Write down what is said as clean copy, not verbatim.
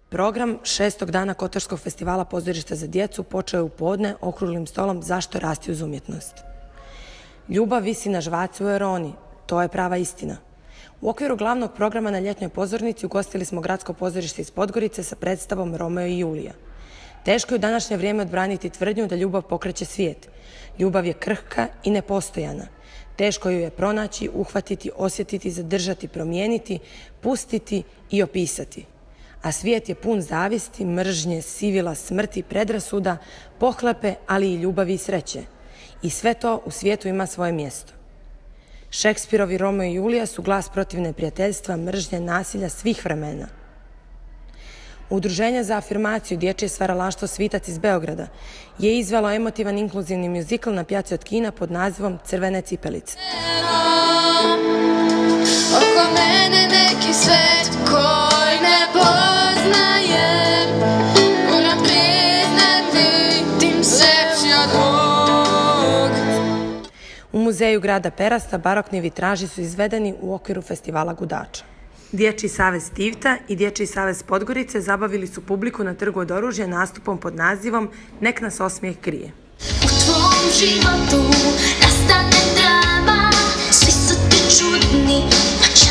Program 6. dana Kotorskog festivala pozorišta za djecu počeo je u podne okruglim stolom Zašto rasti uz umjetnost. Ljubav visi na žvacu u Eroni, to je prava istina. U okviru glavnog programa na ljetnjoj pozornici ugostili smo gradsko pozorište iz Podgorice sa predstavom Romeo i Julija. Teško je u današnje vrijeme odbraniti tvrdnju da ljubav pokreće svijet. Ljubav je krhka i nepostojana. Teško ju je pronaći, uhvatiti, osjetiti, zadržati, promijeniti, pustiti i opisati. A svijet je pun zavisti, mržnje, sivila, smrti, predrasuda, pohlepe, ali i ljubavi i sreće. I sve to u svijetu ima svoje mjesto. Šekspirovi Romeo i Julija su glas protiv neprijateljstva, mržnje, nasilja svih vremena. Udruženje za afirmaciju dječje stvaralaštvo Svitac iz Beograda je izvelo emotivan inkluzivni mjuzikl na pjaci od kina pod nazivom Crvene cipelice. Oko mene neki svet koji ne poznajem, moram priznati, tim sreći od Bog. U muzeju grada Perasta barokni vitraži su izvedeni u okviru festivala Gudača. Dječji savez Tivta i Dječji savez Podgorice zabavili su publiku na Trgu od oružja nastupom pod nazivom Nek nas osmijeh krije. U tvom životu nastane drama, svi su ti čudni, pa